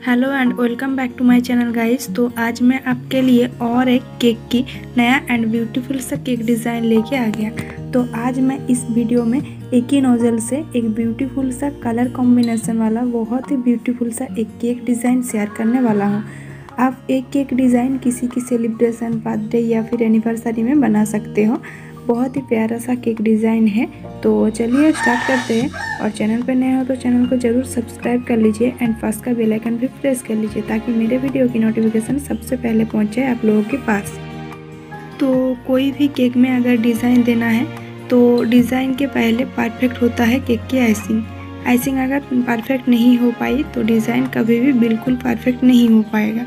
Hello and welcome back to my channel guys. तो आज मैं आपके लिए और एक केक की नया एंड ब्यूटीफुल सा केक डिज़ाइन लेके आ गया। तो आज मैं इस वीडियो में एक ही नोजल से एक ब्यूटीफुल सा कलर कॉम्बिनेशन वाला बहुत ही ब्यूटीफुल सा एक केक डिज़ाइन शेयर करने वाला हूँ। आप एक केक डिज़ाइन किसी की सेलिब्रेशन, बर्थडे या फिर एनिवर्सरी में बना सकते हो। बहुत ही प्यारा सा केक डिज़ाइन है। तो चलिए स्टार्ट करते हैं। और चैनल पर नए हो तो चैनल को ज़रूर सब्सक्राइब कर लीजिए एंड पास का बेल आइकन भी प्रेस कर लीजिए ताकि मेरे वीडियो की नोटिफिकेशन सबसे पहले पहुंचे आप लोगों के पास। तो कोई भी केक में अगर डिज़ाइन देना है तो डिज़ाइन के पहले परफेक्ट होता है केक की आइसिंग। आइसिंग अगर परफेक्ट नहीं हो पाई तो डिज़ाइन कभी भी बिल्कुल परफेक्ट नहीं हो पाएगा।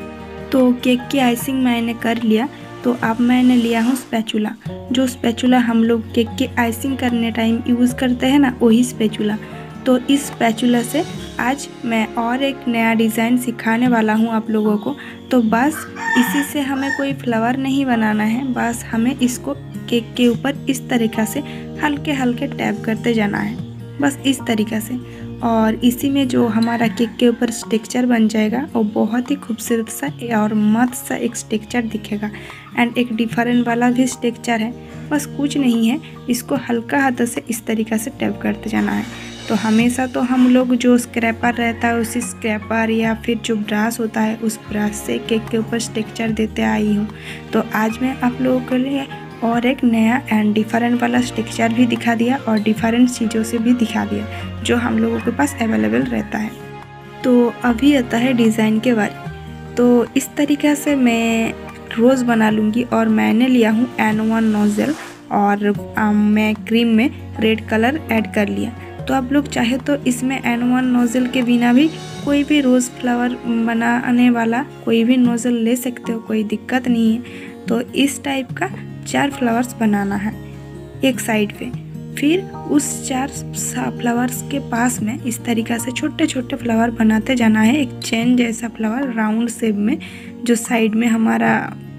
तो केक की आइसिंग मैंने कर लिया। तो अब मैंने लिया हूँ स्पैचुला। जो स्पैचुला हम लोग केक की आइसिंग करने टाइम यूज़ करते हैं ना, वही स्पैचुला। तो इस स्पैचुला से आज मैं और एक नया डिज़ाइन सिखाने वाला हूँ आप लोगों को। तो बस इसी से हमें कोई फ्लावर नहीं बनाना है, बस हमें इसको केक के ऊपर इस तरीक़ा से हल्के हल्के टैप करते जाना है, बस इस तरीक़ा से। और इसी में जो हमारा केक के ऊपर स्ट्रक्चर बन जाएगा वो बहुत ही खूबसूरत सा और मस्त सा एक स्ट्रक्चर दिखेगा एंड एक डिफरेंट वाला भी स्ट्रक्चर है। बस कुछ नहीं है, इसको हल्का हाथों से इस तरीक़ा से टैप करते जाना है। तो हमेशा तो हम लोग जो स्क्रैपर रहता है उसी स्क्रैपर या फिर जो ब्रश होता है उस ब्रश से केक के ऊपर स्ट्रक्चर देते आई हूँ। तो आज मैं आप लोगों के लिए और एक नया एंड डिफरेंट वाला स्ट्रक्चर भी दिखा दिया और डिफरेंट चीज़ों से भी दिखा दिया जो हम लोगों के पास अवेलेबल रहता है। तो अभी आता है डिज़ाइन के बारे। तो इस तरीक़ा से मैं रोज़ बना लूँगी और मैंने लिया हूँ N1 नोज़ल और मैं क्रीम में रेड कलर ऐड कर लिया। तो आप लोग चाहे तो इसमें N1 नोज़ल के बिना भी कोई भी रोज़ फ्लावर बनाने वाला कोई भी नोज़ल ले सकते हो, कोई दिक्कत नहीं है। तो इस टाइप का 4 फ्लावर्स बनाना है एक साइड पे। फिर उस 4 फ्लावर्स के पास में इस तरीक़ा से छोटे छोटे फ्लावर बनाते जाना है, एक चेन जैसा फ्लावर राउंड शेप में। जो साइड में हमारा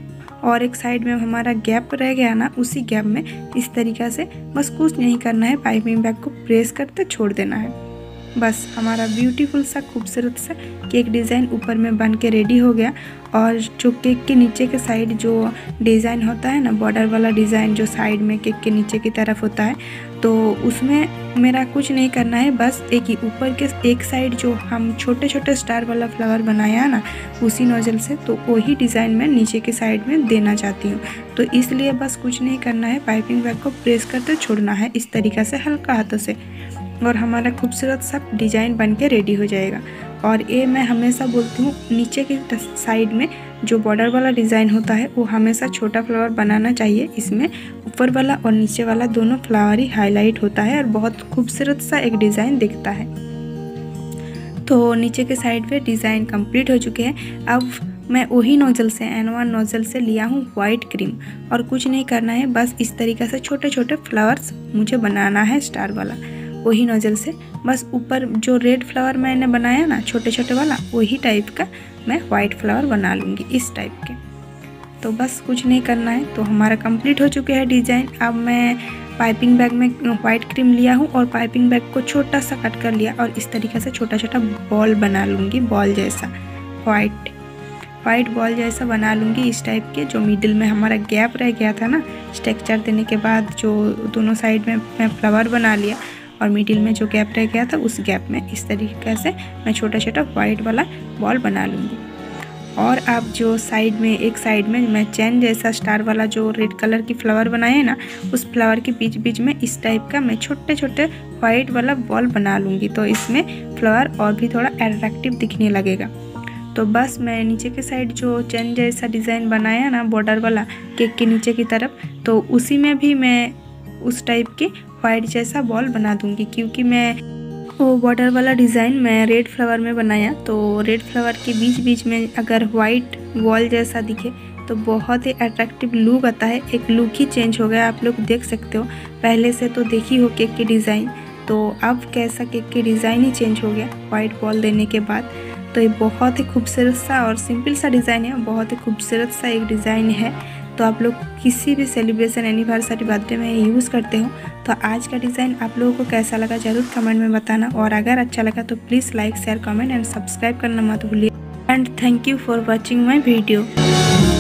और एक साइड में हमारा गैप रह गया ना, उसी गैप में इस तरीक़ा से बस कुछ नहीं करना है, पाइपिंग बैग को प्रेस करते छोड़ देना है। बस हमारा ब्यूटीफुल सा खूबसूरत सा केक डिज़ाइन ऊपर में बन के रेडी हो गया। और जो केक के नीचे के साइड जो डिज़ाइन होता है ना, बॉर्डर वाला डिज़ाइन जो साइड में केक के नीचे की तरफ होता है, तो उसमें मेरा कुछ नहीं करना है। बस एक ही ऊपर के एक साइड जो हम छोटे छोटे स्टार वाला फ्लावर बनाया है ना उसी नोजल से, तो वही डिज़ाइन मैं नीचे के साइड में देना चाहती हूँ। तो इसलिए बस कुछ नहीं करना है, पाइपिंग बैग को प्रेस करते छोड़ना है इस तरीक़ा से हल्का हाथों से, और हमारा खूबसूरत सा डिज़ाइन बन के रेडी हो जाएगा। और ये मैं हमेशा बोलती हूँ, नीचे के साइड में जो बॉर्डर वाला डिज़ाइन होता है वो हमेशा छोटा फ्लावर बनाना चाहिए। इसमें ऊपर वाला और नीचे वाला दोनों फ्लावर ही हाईलाइट होता है और बहुत खूबसूरत सा एक डिज़ाइन दिखता है। तो नीचे के साइड पे डिज़ाइन कंप्लीट हो चुके हैं। अब मैं वही नोज़ल से N1 नोज़ल से लिया हूँ वाइट क्रीम, और कुछ नहीं करना है, बस इस तरीक़े से छोटे छोटे फ्लावर्स मुझे बनाना है स्टार वाला। वही नोज़ल से बस ऊपर जो रेड फ्लावर मैंने बनाया ना छोटे छोटे वाला, वही टाइप का मैं वाइट फ्लावर बना लूँगी इस टाइप के। तो बस कुछ नहीं करना है। तो हमारा कंप्लीट हो चुके हैं डिज़ाइन। अब मैं पाइपिंग बैग में वाइट क्रीम लिया हूँ और पाइपिंग बैग को छोटा सा कट कर लिया और इस तरीके से छोटा छोटा बॉल बना लूँगी, बॉल जैसा वाइट बॉल जैसा बना लूँगी इस टाइप के। जो मिडिल में हमारा गैप रह गया था ना, स्ट्रक्चर देने के बाद जो दोनों साइड में मैं फ्लावर बना लिया और मिडिल में जो गैप रह गया था उस गैप में इस तरीके से मैं छोटा छोटा वाइट वाला बॉल बना लूँगी। और अब जो साइड में एक साइड में मैं चैन जैसा स्टार वाला जो रेड कलर की फ्लावर बनाए है ना, उस फ्लावर के बीच बीच में इस टाइप का मैं छोटे छोटे वाइट वाला बॉल बना लूँगी। तो इसमें फ्लावर और भी थोड़ा अट्रैक्टिव दिखने लगेगा। तो बस मैं नीचे के साइड जो चैन जैसा डिज़ाइन बनाया ना बॉर्डर वाला केक के नीचे की तरफ, तो उसी में भी मैं उस टाइप के वाइट जैसा बॉल बना दूंगी। क्योंकि मैं वो बॉर्डर वाला डिज़ाइन मैं रेड फ्लावर में बनाया, तो रेड फ्लावर के बीच बीच में अगर वाइट बॉल जैसा दिखे तो बहुत ही अट्रैक्टिव लुक आता है। एक लुक ही चेंज हो गया, आप लोग देख सकते हो। पहले से तो देखी हो केक की डिज़ाइन, तो अब कैसा केक की डिज़ाइन ही चेंज हो गया वाइट बॉल देने के बाद। तो ये बहुत ही खूबसूरत सा और सिंपल सा डिज़ाइन है, बहुत ही खूबसूरत सा एक डिज़ाइन है। तो आप लोग किसी भी सेलिब्रेशन एनिवर्सरी बर्थडे में यूज़ करते हो। तो आज का डिज़ाइन आप लोगों को कैसा लगा ज़रूर कमेंट में बताना, और अगर अच्छा लगा तो please like share comment and subscribe करना मत भूलिए। And thank you for watching my video.